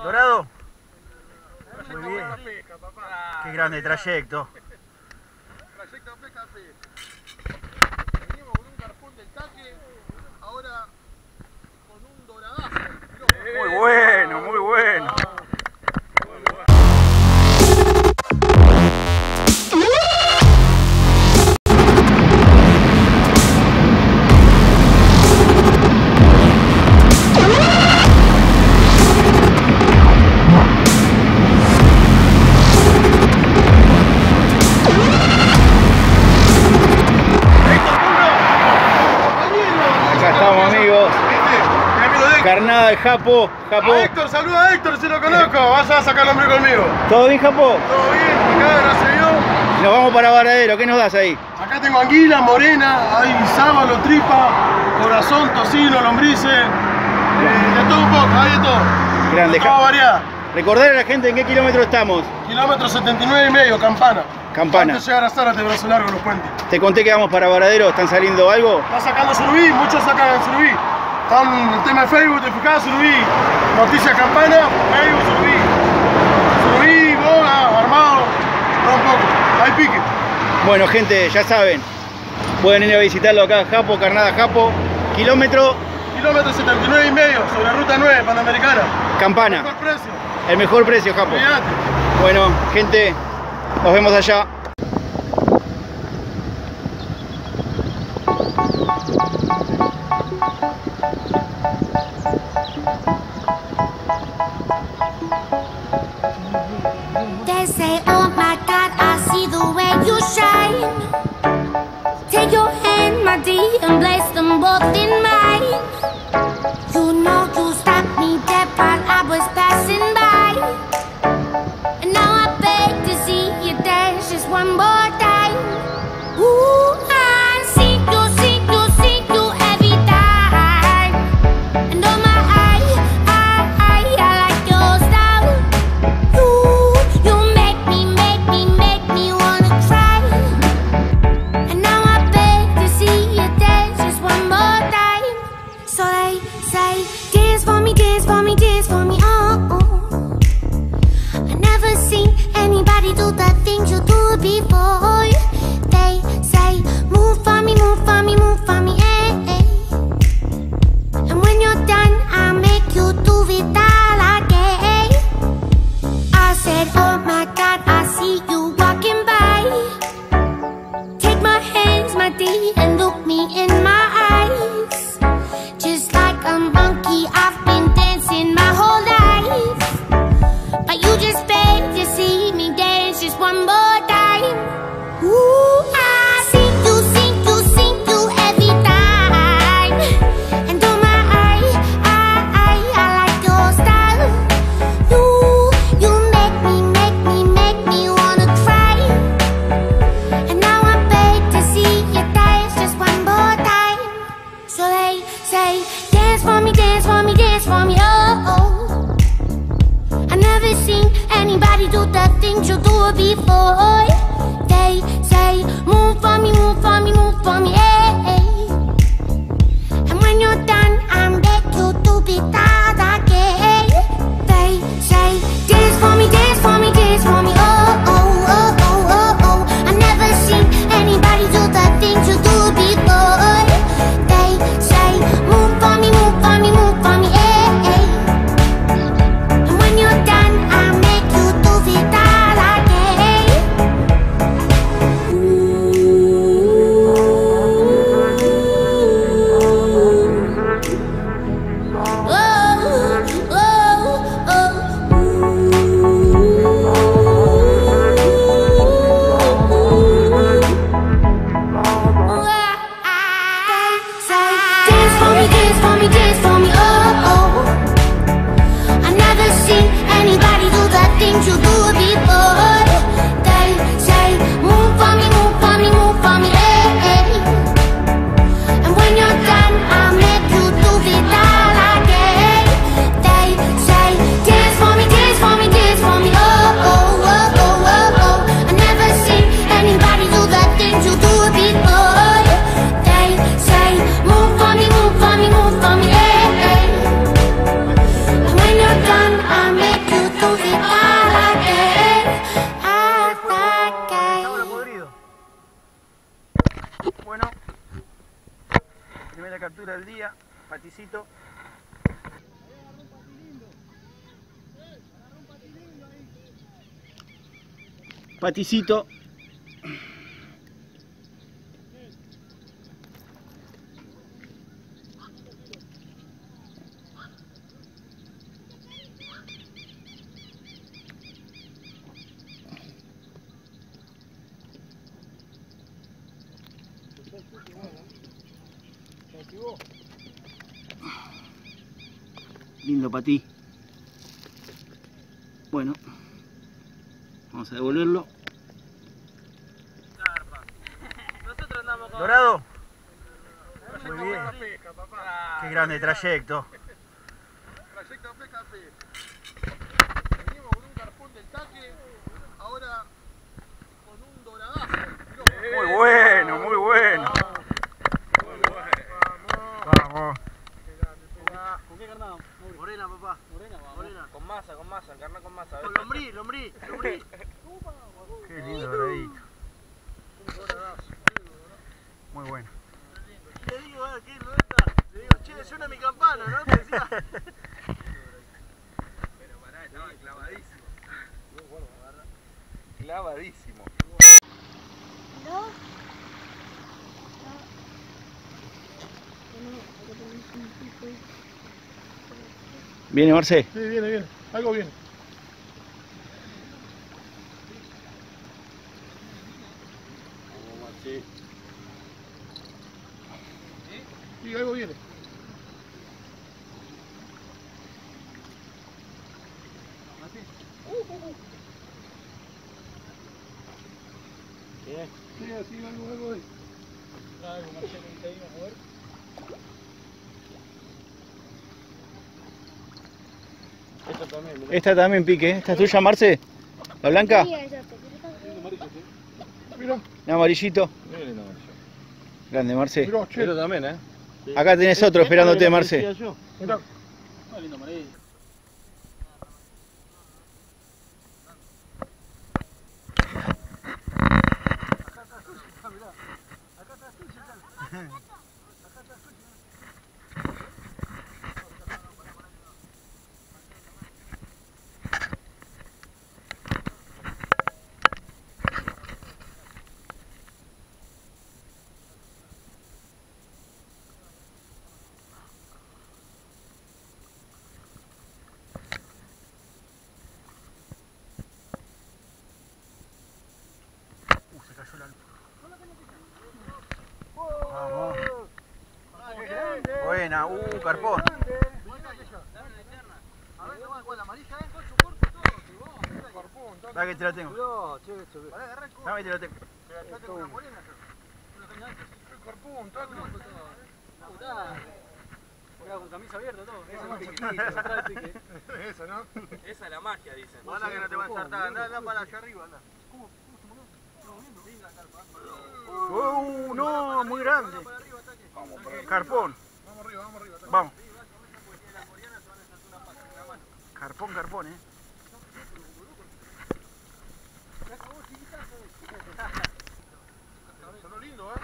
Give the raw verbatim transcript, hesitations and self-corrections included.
¿Dorado? Muy bien. Qué grande trayecto. Trayecto pesca pesca. Venimos con un garpón del taque, ahora con un doradazo. Muy bueno, muy bueno. Carnada de Japo, Japo. A Héctor, saluda a Héctor si lo conozco. Vas a sacar el hombre conmigo. ¿Todo bien, Japo? Todo bien, acá gracias a Dios. Nos vamos para Varadero, ¿qué nos das ahí? Acá tengo anguila, morena, hay sábalo, tripa, corazón, tocino, lombrices, eh, de todo un poco, hay de todo. Grande, de toda variedad. Recordar a la gente en qué kilómetro estamos. Kilómetro setenta y nueve y medio, Campana. Campana. Antes de llegar a Zárate, Brazo Largo, los puentes. Te conté que vamos para Varadero, ¿están saliendo algo? Está sacando surubí, muchos sacan surubí. Están el tema de Facebook, te fijás, surubí. Noticias Campana, Facebook, surubí. Surubí, boga, armado, todo un poco. Hay pique. Bueno, gente, ya saben. Pueden ir a visitarlo acá, Japo, Carnada Japo. Kilómetro. Kilómetro setenta y nueve y medio, sobre la ruta nueve, Panamericana. Campana. El mejor precio. El mejor precio, Japo. Olvídate. Bueno, gente, nos vemos allá. They say, oh my God, I see the way you shine. Take your hand, my dear, and place them both in mine. You know you stopped me dead while I was passing by. And now I beg to see you dance just one more time. Ooh, I see you, see you, see you every time. And oh my, I, I, I, I like your style. You, you make me, make me, make me wanna cry. And now I beg to see you dance just one more time. So they say, dance for me, dance for me, dance for me, oh, oh. I never seen anybody do the things you do before. They say, move for me, move for me, move for me, eh, eh. And when you're done, I'll make you do it all again. I said, oh my God, I see you walking by. Take my hands, my dear, and look me in my eyes. Just like a monkey, I've been dancing my whole life. But you just beg to see me dance just one more time. Ooh, I see you, see you, see you every time. And oh my, I, I, I, I like your style. You, you make me, make me, make me wanna cry. And now I beg to see you dance just one more time. So they say, dance for me, dance for me, dance for me, oh, oh. I never seen anybody do the things you do before. They say, move for me, move for me, move for me, eh, eh. And when you're done, I'm back you to be that again. They say, dance for me, dance for me, dance for me, oh, oh, oh, oh, oh, oh. I never seen anybody do the things you do before. They say, move for me, move for me, move for me, eh, eh. And when you're done, I'll make you do it all again. Paticito. Lindo patí. Bueno, vamos a devolverlo. Dorado. Muy bien. Qué grande trayecto. Trayecto a pesca fe. Venimos con un carpón del taque, ahora con un doradazo. Muy bueno, muy bueno. Vamos. ¿Con qué carnada? Morena, papá. Morena, va. Morena. Con masa, con masa, carne con masa. Con lombrí, lombrí, lombrí. Qué lindo doradito. Muy bueno. Le digo, ah, ¿qué no está? Le digo, che, suena mi campana, ¿no? Te decía. Pero pará, estaba clavadísimo. Clavadísimo. ¿No? ¿Viene, Marce? Sí, viene, viene. Algo viene. Sí, algo viene. Sí, así, algo, algo ahí. Algo, Marcelo, ¿viste ahí? Vamos a ver. Esta también, mirá. Esta también pique. ¿Esta es tuya, Marce? ¿La blanca? Mirá, Un amarillito. Grande, Marce. mirá, che. Pero también, ¿eh? Acá tenés otro esperándote, Marce. Mirá. Lindo amarillo. Vamos. Buena, uh, carpón. A ver, con la amarilla, ¿eh? Con su cuerpo todo. Dame que te lo tengo. No, che, che. Pará, agarrá el Dame que te lo tengo. Yo tengo una morena. El carpón, taco. Mirá, con camisa abierta todo. Esa no piquita, esa trae pique. Esa, ¿no? Esa es la magia, dicen. Ojalá que no te va a ensartar. Anda, anda para allá arriba, anda. Uh, no, muy grande. Carpón. Vamos arriba, vamos arriba. Vamos. Carpón, carpón, eh. Sonó lindo, ¿eh?